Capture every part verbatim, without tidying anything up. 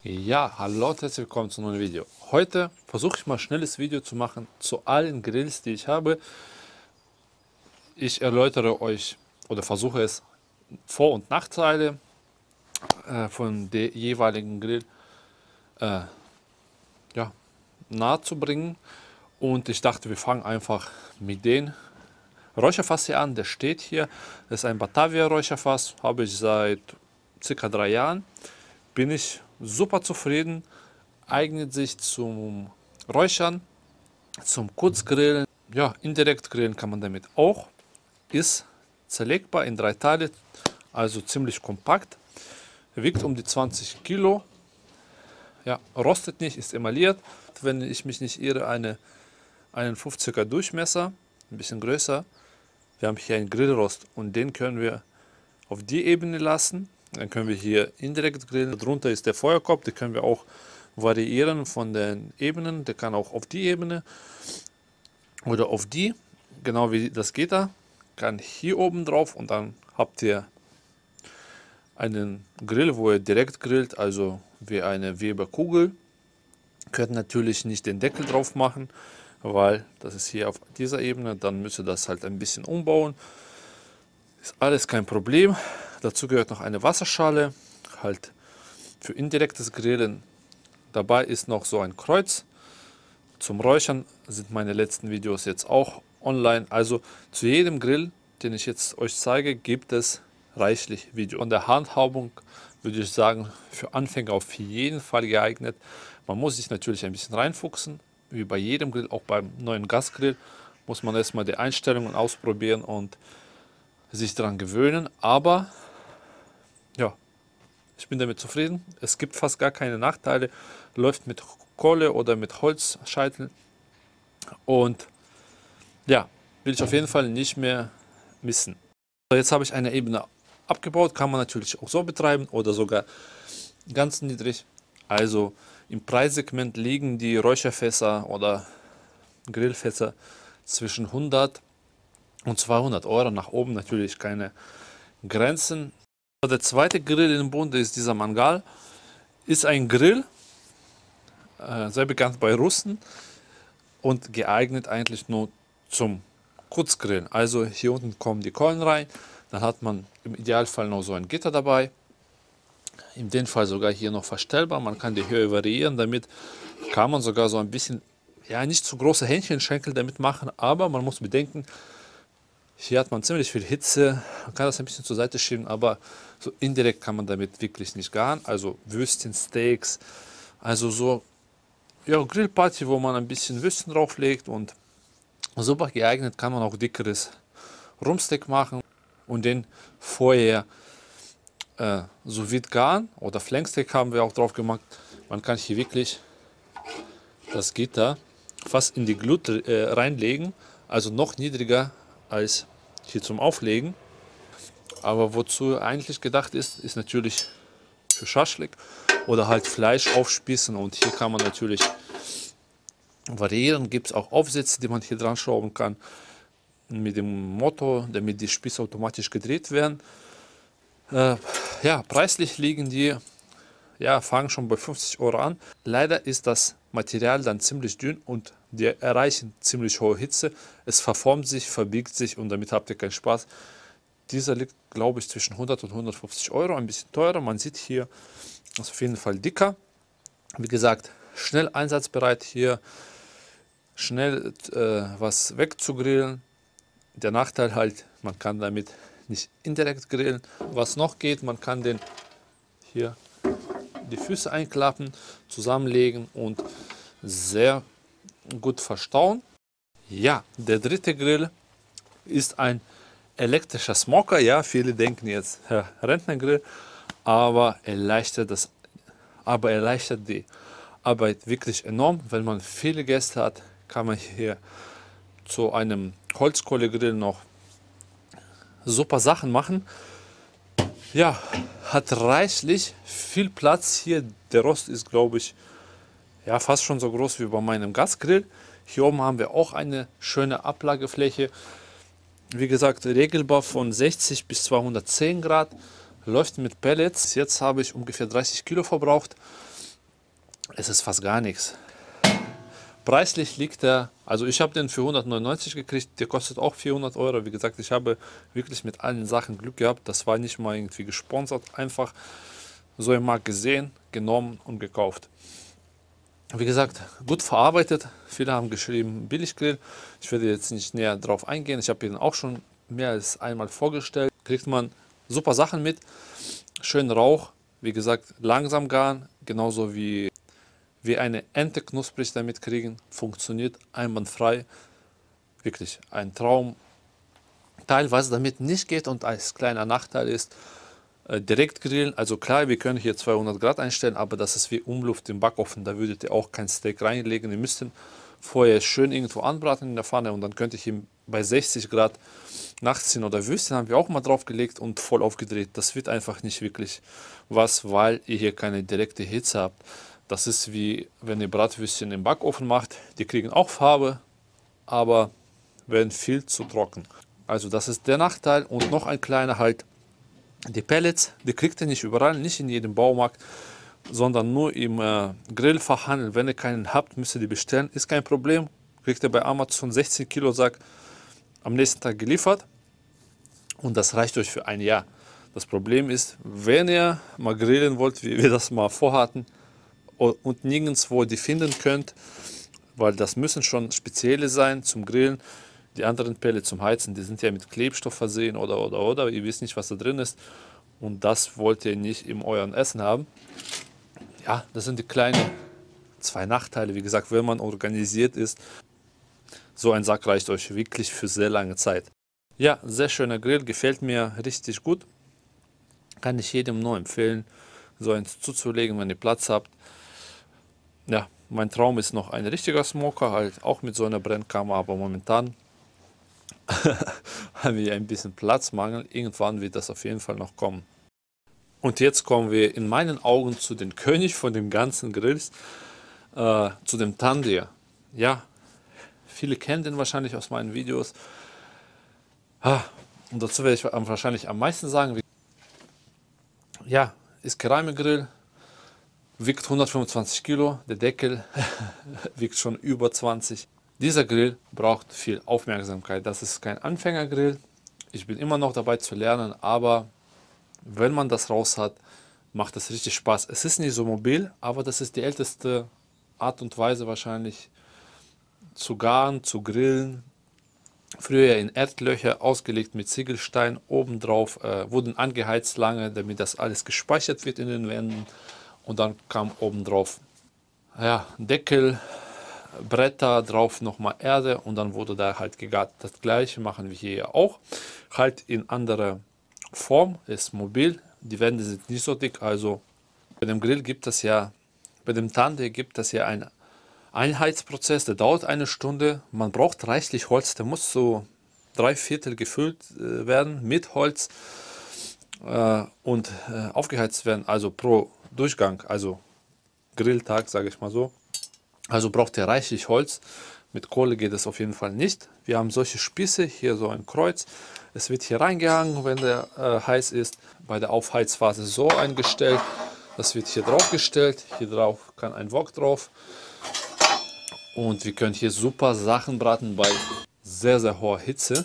Ja, hallo und herzlich willkommen zu einem neuen Video. Heute versuche ich mal ein schnelles Video zu machen zu allen Grills, die ich habe. Ich erläutere euch oder versuche es Vor- und Nachteile äh, von der jeweiligen Grill äh, ja, nahe zu bringen. Und ich dachte, wir fangen einfach mit dem Räucherfass hier an. Der steht hier. Das ist ein Batavia Räucherfass, habe ich seit circa drei Jahren. Bin ich super zufrieden. Eignet sich zum Räuchern, zum Kurzgrillen, ja, indirekt grillen kann man damit auch. Ist zerlegbar in drei Teile, also ziemlich kompakt. Wiegt um die zwanzig Kilo. Ja, rostet nicht, ist emailliert. Wenn ich mich nicht irre, eine einundfünfziger Durchmesser, ein bisschen größer. Wir haben hier einen Grillrost und den können wir auf die Ebene lassen. Dann können wir hier indirekt grillen. Darunter ist der Feuerkorb, den können wir auch variieren von den Ebenen. Der kann auch auf die Ebene oder auf die, genau wie das geht da. Kann hier oben drauf und dann habt ihr einen Grill, wo ihr direkt grillt, also wie eine Weberkugel. Könnt natürlich nicht den Deckel drauf machen, weil das ist hier auf dieser Ebene. Dann müsst ihr das halt ein bisschen umbauen. Ist alles kein Problem. Dazu gehört noch eine Wasserschale, halt für indirektes Grillen. Dabei ist noch so ein Kreuz. Zum Räuchern sind meine letzten Videos jetzt auch online. Also zu jedem Grill, den ich jetzt euch zeige, gibt es reichlich Video. Von der Handhabung würde ich sagen, für Anfänger auf jeden Fall geeignet. Man muss sich natürlich ein bisschen reinfuchsen, wie bei jedem Grill, auch beim neuen Gasgrill muss man erstmal die Einstellungen ausprobieren und sich daran gewöhnen. Aber ja, ich bin damit zufrieden. Es gibt fast gar keine Nachteile. Läuft mit Kohle oder mit Holzscheitel. Und ja, will ich auf jeden Fall nicht mehr missen. So, jetzt habe ich eine Ebene abgebaut. Kann man natürlich auch so betreiben oder sogar ganz niedrig. Also im Preissegment liegen die Räucherfässer oder Grillfässer zwischen hundert und zweihundert Euro. Nach oben natürlich keine Grenzen. Der zweite Grill im Bunde ist dieser Mangal. Ist ein Grill, äh, sehr bekannt bei Russen und geeignet eigentlich nur zum Kurzgrillen. Also hier unten kommen die Kohlen rein, dann hat man im Idealfall noch so ein Gitter dabei. In dem Fall sogar hier noch verstellbar, man kann die Höhe variieren, damit kann man sogar so ein bisschen, ja, nicht zu große Hähnchenschenkel damit machen, aber man muss bedenken, hier hat man ziemlich viel Hitze, man kann das ein bisschen zur Seite schieben, aber so indirekt kann man damit wirklich nicht garen. Also Würstchen, Steaks, also so, ja, Grillparty, wo man ein bisschen Würstchen drauflegt, und super geeignet kann man auch dickeres Rumpsteak machen und den vorher äh, sous vide garen oder Flanksteak haben wir auch drauf gemacht. Man kann hier wirklich das Gitter fast in die Glut äh, reinlegen, also noch niedriger als hier zum Auflegen. Aber wozu eigentlich gedacht ist, ist natürlich für Schaschlik oder halt Fleisch aufspießen, und hier kann man natürlich variieren. Gibt es auch Aufsätze, die man hier dran schrauben kann mit dem Motto, damit die Spieße automatisch gedreht werden. Äh, ja, preislich liegen die, ja, fangen schon bei fünfzig Euro an. Leider ist das Material dann ziemlich dünn und die erreichen ziemlich hohe Hitze. Es verformt sich, verbiegt sich und damit habt ihr keinen Spaß. Dieser liegt, glaube ich, zwischen hundert und hundertfünfzig Euro, ein bisschen teurer. Man sieht hier, ist auf jeden Fall dicker. Wie gesagt, schnell einsatzbereit hier, schnell äh, was wegzugrillen. Der Nachteil halt, man kann damit nicht indirekt grillen. Was noch geht, man kann den hier die Füße einklappen, zusammenlegen und sehr gut verstauen. Ja, der dritte Grill ist ein elektrischer Smoker. Ja, viele denken jetzt, Herr Rentnergrill, aber erleichtert das, aber erleichtert die Arbeit wirklich enorm. Wenn man viele Gäste hat, kann man hier zu einem Holzkohlegrill noch super Sachen machen. Ja, hat reichlich viel Platz hier. Der Rost ist, glaube ich, ja, fast schon so groß wie bei meinem Gasgrill. Hier oben haben wir auch eine schöne Ablagefläche. Wie gesagt, regelbar von sechzig bis zweihundertzehn Grad. Läuft mit Pellets. Jetzt habe ich ungefähr dreißig Kilo verbraucht. Es ist fast gar nichts. Preislich liegt er, also ich habe den für hundertneunundneunzig gekriegt, der kostet auch vierhundert Euro. Wie gesagt, ich habe wirklich mit allen Sachen Glück gehabt. Das war nicht mal irgendwie gesponsert, einfach so im Markt gesehen, genommen und gekauft. Wie gesagt, gut verarbeitet. Viele haben geschrieben Billiggrill. Ich werde jetzt nicht näher drauf eingehen. Ich habe ihn auch schon mehr als einmal vorgestellt. Kriegt man super Sachen mit. Schön Rauch. Wie gesagt, langsam garen. Genauso wie, wie eine Ente knusprig damit kriegen. Funktioniert einwandfrei. Wirklich ein Traum. Teil, was damit nicht geht und als kleiner Nachteil ist, direkt grillen. Also klar, wir können hier zweihundert Grad einstellen, aber das ist wie Umluft im Backofen. Da würdet ihr auch kein Steak reinlegen. Ihr müsst ihn vorher schön irgendwo anbraten in der Pfanne und dann könnt ihr ihn bei sechzig Grad nachziehen. Oder Würstchen haben wir auch mal drauf gelegt und voll aufgedreht. Das wird einfach nicht wirklich was, weil ihr hier keine direkte Hitze habt. Das ist wie wenn ihr Bratwürstchen im Backofen macht. Die kriegen auch Farbe, aber werden viel zu trocken. Also das ist der Nachteil. Und noch ein kleiner halt. Die Pellets, die kriegt ihr nicht überall, nicht in jedem Baumarkt, sondern nur im äh, Grillfachhandel. Wenn ihr keinen habt, müsst ihr die bestellen. Ist kein Problem. Kriegt ihr bei Amazon sechzehn Kilo Sack am nächsten Tag geliefert. Und das reicht euch für ein Jahr. Das Problem ist, wenn ihr mal grillen wollt, wie wir das mal vorhatten, und nirgendwo die finden könnt, weil das müssen schon spezielle sein zum Grillen. Die anderen Pellets zum Heizen, die sind ja mit Klebstoff versehen oder oder oder. Ihr wisst nicht, was da drin ist. Und das wollt ihr nicht in eurem Essen haben. Ja, das sind die kleinen zwei Nachteile. Wie gesagt, wenn man organisiert ist, so ein Sack reicht euch wirklich für sehr lange Zeit. Ja, sehr schöner Grill, gefällt mir richtig gut. Kann ich jedem nur empfehlen, so eins zuzulegen, wenn ihr Platz habt. Ja, mein Traum ist noch ein richtiger Smoker, halt auch mit so einer Brennkammer, aber momentan haben wir ein bisschen Platzmangel. Irgendwann wird das auf jeden Fall noch kommen. Und jetzt kommen wir in meinen Augen zu den König von den ganzen Grills, äh, zu dem Tandir. Ja, viele kennen den wahrscheinlich aus meinen Videos. Ah, und dazu werde ich wahrscheinlich am meisten sagen. Wie, ja, ist Keramikgrill, wiegt hundertfünfundzwanzig Kilo, der Deckel wiegt schon über zwanzig. Dieser Grill braucht viel Aufmerksamkeit. Das ist kein Anfängergrill. Ich bin immer noch dabei zu lernen, aber wenn man das raus hat, macht es richtig Spaß. Es ist nicht so mobil, aber das ist die älteste Art und Weise wahrscheinlich zu garen, zu grillen. Früher in Erdlöcher ausgelegt mit Ziegelstein, obendrauf äh, wurden angeheizt lange, damit das alles gespeichert wird in den Wänden. Und dann kam obendrauf ja, Deckel, Bretter, drauf nochmal Erde und dann wurde da halt gegart. Das gleiche machen wir hier auch, halt in anderer Form, ist mobil, die Wände sind nicht so dick, also bei dem Grill gibt es ja, bei dem Tandir gibt es ja einen Einheitsprozess, der dauert eine Stunde, man braucht reichlich Holz, der muss so drei Viertel gefüllt äh, werden mit Holz äh, und äh, aufgeheizt werden, also pro Durchgang, also Grilltag, sage ich mal so. Also braucht ihr reichlich Holz. Mit Kohle geht es auf jeden Fall nicht. Wir haben solche Spieße, hier so ein Kreuz. Es wird hier reingehangen, wenn der äh, heiß ist. Bei der Aufheizphase so eingestellt. Das wird hier drauf gestellt. Hier drauf kann ein Wok drauf. Und wir können hier super Sachen braten bei sehr, sehr hoher Hitze.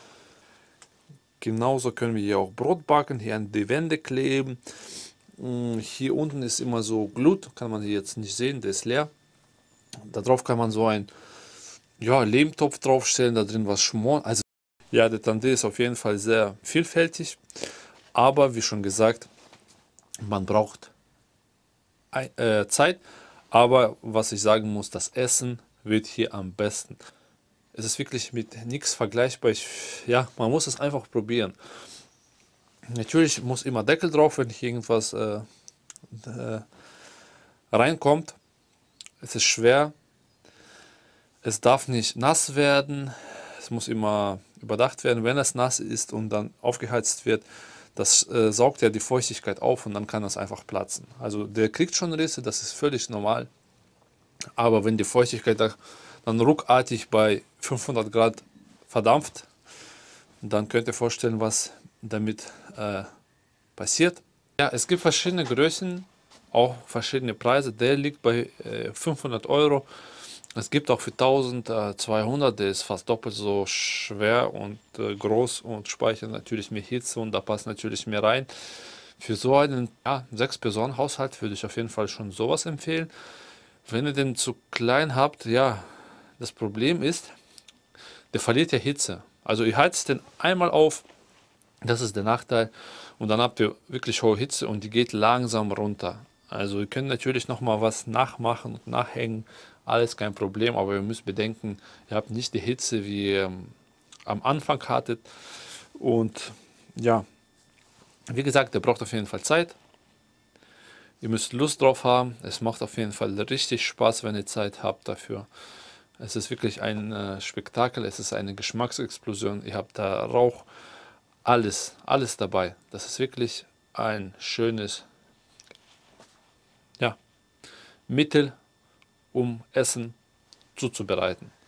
Genauso können wir hier auch Brot backen, hier an die Wände kleben. Hier unten ist immer so Glut, kann man hier jetzt nicht sehen, der ist leer. Darauf kann man so ein ja, Lehmtopf draufstellen, da drin was schmoren. Also ja, der Tandir ist auf jeden Fall sehr vielfältig, aber wie schon gesagt, man braucht ein, äh, Zeit. Aber was ich sagen muss, das Essen wird hier am besten. Es ist wirklich mit nichts vergleichbar. Ich, ja, man muss es einfach probieren. Natürlich muss immer Deckel drauf, wenn hier irgendwas äh, äh, reinkommt. Es ist schwer. Es darf nicht nass werden. Es muss immer überdacht werden, wenn es nass ist und dann aufgeheizt wird. Das äh, saugt ja die Feuchtigkeit auf und dann kann das einfach platzen. Also der kriegt schon Risse, das ist völlig normal. Aber wenn die Feuchtigkeit da, dann ruckartig bei fünfhundert Grad verdampft, dann könnt ihr vorstellen, was damit äh, passiert. Ja, es gibt verschiedene Größen auch verschiedene Preise. Der liegt bei äh, fünfhundert Euro. Es gibt auch für eintausendzweihundert, der ist fast doppelt so schwer und äh, groß und speichert natürlich mehr Hitze und da passt natürlich mehr rein. Für so einen ja, sechs-Personen-Haushalt würde ich auf jeden Fall schon sowas empfehlen. Wenn ihr den zu klein habt, ja, das Problem ist, der verliert ja Hitze. Also ihr heizt den einmal auf, das ist der Nachteil. Und dann habt ihr wirklich hohe Hitze und die geht langsam runter. Also ihr könnt natürlich noch mal was nachmachen und nachhängen, alles kein Problem, aber ihr müsst bedenken, ihr habt nicht die Hitze, wie ihr ähm, am Anfang hattet. Und ja, wie gesagt, der braucht auf jeden Fall Zeit. Ihr müsst Lust drauf haben. Es macht auf jeden Fall richtig Spaß, wenn ihr Zeit habt dafür. Es ist wirklich ein äh, Spektakel, es ist eine Geschmacksexplosion. Ihr habt da Rauch, alles, alles dabei. Das ist wirklich ein schönes, ja, Mittel, um Essen zuzubereiten.